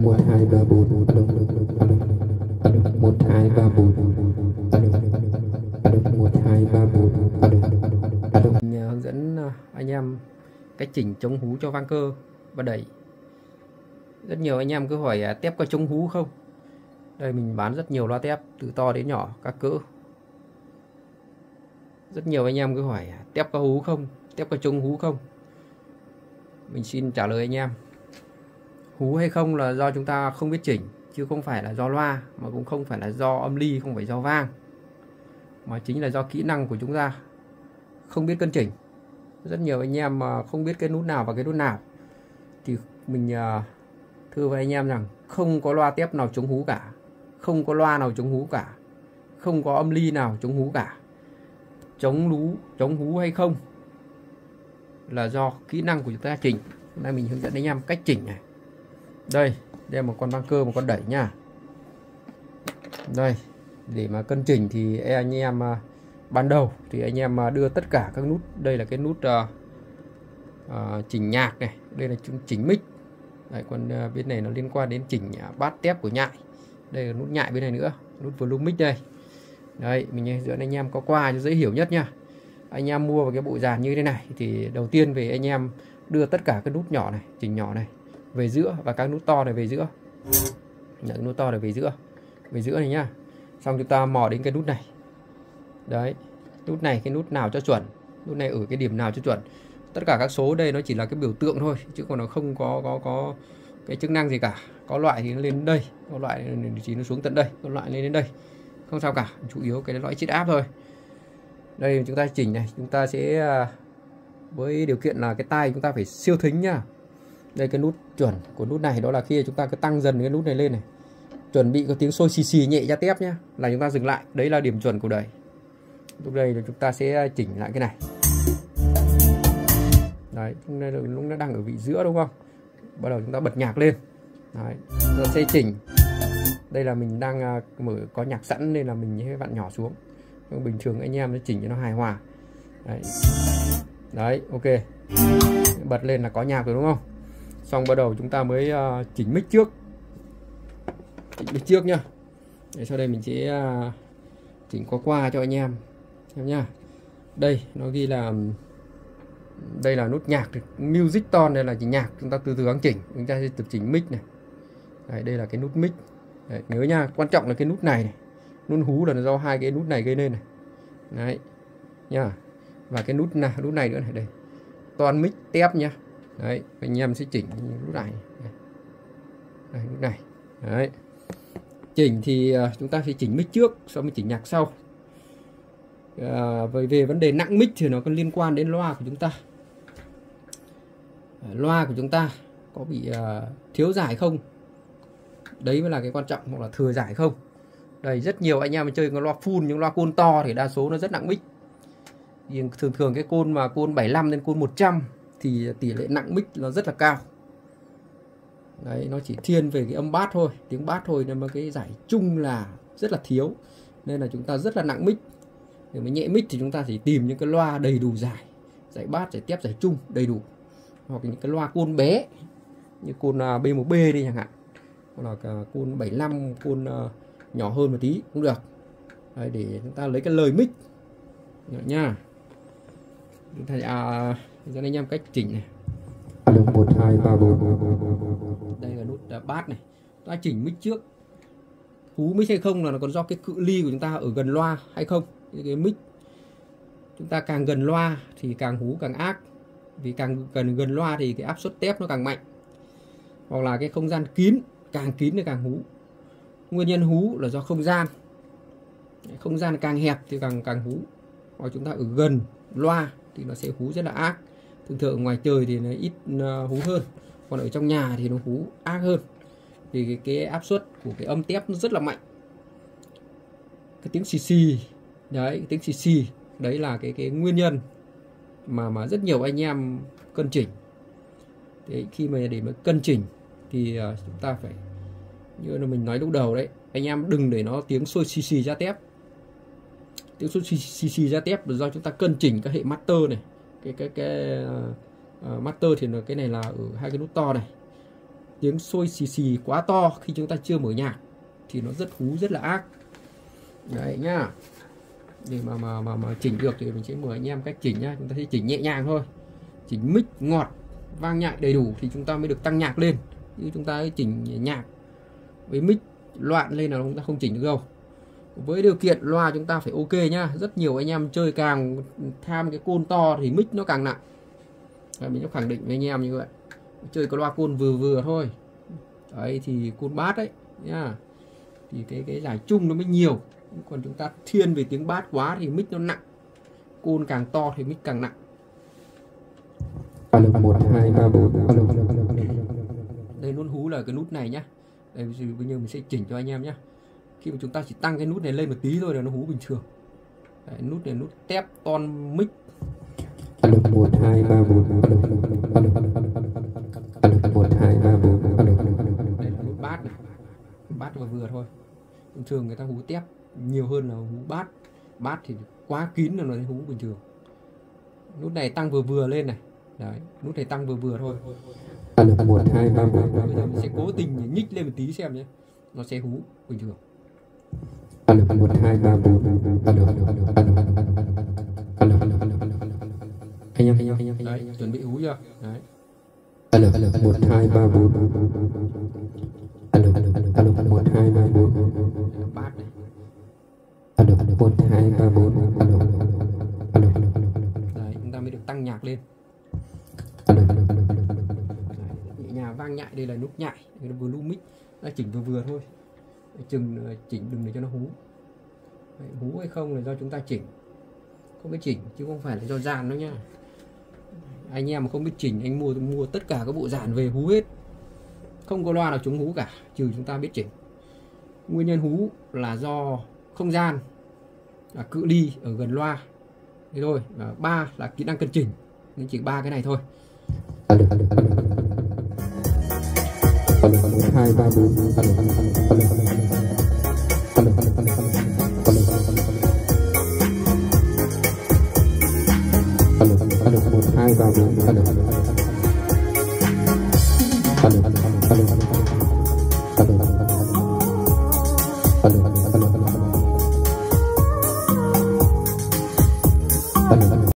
1 2 3 4 alo alo alo 1 2 3 4 alo alo 1 2 3 4 alo alo. Mình hướng dẫn anh em cách chỉnh chống hú cho vang cơ và đẩy. Rất nhiều anh em cứ hỏi tép có chống hú không. Đây mình bán rất nhiều loa tép từ to đến nhỏ các cỡ. Rất nhiều anh em cứ hỏi tép có hú không, tép có chống hú không. Mình xin trả lời anh em, hú hay không là do chúng ta không biết chỉnh, chứ không phải là do loa, mà cũng không phải là do âm ly, không phải do vang, mà chính là do kỹ năng của chúng ta không biết cân chỉnh. Rất nhiều anh em mà không biết cái nút nào và cái nút nào thì mình thưa với anh em rằng không có loa tép nào chống hú cả, không có loa nào chống hú cả, không có âm ly nào chống hú cả. Chống hú hay không là do kỹ năng của chúng ta chỉnh. Hôm nay mình hướng dẫn anh em cách chỉnh này. Đây là một con vang cơ, một con đẩy nha. Đây, để mà cân chỉnh thì anh em ban đầu thì anh em đưa tất cả các nút. Đây là cái nút chỉnh nhạc này, đây là chỉnh mic. Đấy, còn bên này nó liên quan đến chỉnh bát tép của nhại. Đây là nút nhại bên này nữa, nút volume mic đây. Đấy, mình hướng dẫn anh em có qua cho dễ hiểu nhất nha. Anh em mua vào cái bộ dàn như thế này thì đầu tiên về anh em đưa tất cả các nút nhỏ này, chỉnh nhỏ này về giữa, và các nút to này về giữa. Những nút to này về giữa này nhá. Xong chúng ta mò đến cái nút này. Đấy, nút này cái nút nào cho chuẩn, nút này ở cái điểm nào cho chuẩn. Tất cả các số đây nó chỉ là cái biểu tượng thôi, chứ còn nó không có cái chức năng gì cả. Có loại thì nó lên đây, có loại thì nó xuống tận đây, có loại lên đến đây, không sao cả. Chủ yếu cái loại chiết áp thôi. Đây chúng ta chỉnh này, chúng ta sẽ với điều kiện là cái tai chúng ta phải siêu thính nhá. Đây cái nút chuẩn của nút này đó là khi chúng ta cứ tăng dần cái nút này lên này, chuẩn bị có tiếng sôi xì xì nhẹ ra tép nhá, là chúng ta dừng lại. Đấy là điểm chuẩn của đẩy. Lúc đây chúng ta sẽ chỉnh lại cái này. Đấy, lúc nó đang ở vị giữa đúng không? Bắt đầu chúng ta bật nhạc lên. Đấy, chúng ta sẽ chỉnh. Đây là mình đang mở có nhạc sẵn nên là mình sẽ vặn nhỏ xuống. Nhưng bình thường anh em nó chỉnh cho nó hài hòa. Đấy. Đấy, ok. Bật lên là có nhạc rồi đúng không? Xong bắt đầu chúng ta mới chỉnh mic trước. Chỉnh mic trước nhá. Để sau đây mình sẽ chỉnh qua cho anh em nhá. Đây nó ghi là đây là nút nhạc, music tone, đây là chỉnh nhạc, chúng ta từ từ gắng chỉnh. Chúng ta sẽ tập chỉnh mic này. Đấy, đây là cái nút mic. Đấy, nhớ nha, quan trọng là cái nút này này. Nút hú là do hai cái nút này gây nên này. Đấy nha. Và cái nút này nữa này, đây. Toàn mic tép nhá. Đấy, anh em sẽ chỉnh nút này. Đây, nút này. Đấy. Chỉnh thì chúng ta sẽ chỉnh mic trước, sau mới chỉnh nhạc sau. Về vấn đề nặng mic thì nó có liên quan đến loa của chúng ta. Loa của chúng ta có bị thiếu giải không? Đấy mới là cái quan trọng, hoặc là thừa giải không. Đây, rất nhiều anh em chơi con loa full, những loa côn to thì đa số nó rất nặng mic. Thường cái côn mà côn 75 đến côn 100 thì tỷ lệ nặng mic nó rất là cao. Đấy, nó chỉ thiên về cái âm bass thôi, tiếng bass thôi, nhưng mà cái giải chung là rất là thiếu. Nên là chúng ta rất là nặng mic. Để mà nhẹ mic thì chúng ta chỉ tìm những cái loa đầy đủ giải, giải bass, giải tép, giải chung đầy đủ. Hoặc những cái loa côn bé như côn B1B đi chẳng hạn, hoặc là côn 75, côn nhỏ hơn một tí cũng được. Đấy, để chúng ta lấy cái lời mic nha. Chúng ta cho anh em cách chỉnh này. 1 2 3 4. Đây là nút bass này. Ta chỉnh mic trước. Hú mic hay không là còn do cái cự ly của chúng ta ở gần loa hay không. Cái mic chúng ta càng gần loa thì càng hú càng ác. Vì càng gần loa thì cái áp suất tép nó càng mạnh. Hoặc là cái không gian kín, càng kín thì càng hú. Nguyên nhân hú là do không gian. Không gian càng hẹp thì càng hú. Hoặc chúng ta ở gần loa thì nó sẽ hú rất là ác. Thường ở ngoài trời thì nó ít hú hơn, còn ở trong nhà thì nó hú ác hơn. Vì cái áp suất của cái âm tép nó rất là mạnh. Cái tiếng xì xì, đấy, cái tiếng xì xì, đấy là cái nguyên nhân mà rất nhiều anh em cân chỉnh. Thế khi mà để mà cân chỉnh thì chúng ta phải, như là mình nói lúc đầu đấy, anh em đừng để nó tiếng sôi xì xì ra tép. Tiếng sôi xì xì ra tép là do chúng ta cân chỉnh các hệ master này. Cái master thì cái này là ở hai cái nút to này. tiếng sôi xì xì quá to khi chúng ta chưa mở nhạc thì nó rất hú, rất là ác. Đấy nhá. Để mà chỉnh được thì mình sẽ mời anh em cách chỉnh nhá. Chúng ta sẽ chỉnh nhẹ nhàng thôi. Chỉnh mic ngọt, vang nhại đầy đủ thì chúng ta mới được tăng nhạc lên. Như chúng ta chỉnh nhạc với mic loạn lên là chúng ta không chỉnh được đâu. Với điều kiện loa chúng ta phải ok nhá. Rất nhiều anh em chơi càng tham cái côn to thì mic nó càng nặng. Mình sẽ khẳng định với anh em như vậy. Chơi cái loa côn vừa vừa thôi. Đấy thì côn bass đấy nhá. Thì cái giải chung nó mới nhiều. Còn chúng ta thiên về tiếng bass quá thì mic nó nặng. Côn càng to thì mic càng nặng. Alo 1 2 3 4. Alo. Đây nút hú là cái nút này nhá. Đây bây giờ mình sẽ chỉnh cho anh em nhá. Khi mà chúng ta chỉ tăng cái nút này lên một tí thôi là nó hú bình thường. Đấy, nút này nút tép ton mic. Alo 1 2 3 4. Alo. Alo 1 2 3 4. Alo. Đây là nút bass này. Bass vừa vừa thôi. Thường người ta hú tép nhiều hơn là hú bass. Bass thì quá kín là nó hú bình thường. Nút này tăng vừa vừa lên này. Đấy, nút này tăng vừa vừa thôi. Alo 1 2 3 4. Bây giờ mình sẽ cố tình nhích lên một tí xem nhé. Nó sẽ hú bình thường. Alo 1 2 3 4. Alo. Anh em. Đấy, chuẩn bị hú chưa? Đấy. Alo 1 2 3 4. Alo 1 2 3 4. Bass này. Alo 1 2 3 4. Alo. Đấy, chúng ta mới được tăng nhạc lên. Alo. Nhẹ nhàng vang nhại, đây là nút nhại, cái volume mic, ta chỉnh vừa vừa thôi. Chừng chỉnh đừng để cho nó hú. Đấy, hú hay không là do chúng ta chỉnh. Không biết chỉnh chứ không phải là do dàn đâu nhá. Anh em mà không biết chỉnh, anh mua tất cả các bộ dàn về hú hết. Không có loa nào chống hú cả, trừ chúng ta biết chỉnh. Nguyên nhân hú là do không gian, là cự ly ở gần loa. Thế thôi. Và 3 là kỹ năng cân chỉnh. Nên chỉ 3 cái này thôi. Alo 2 3 4. Alo 1 2 3 4. Alo.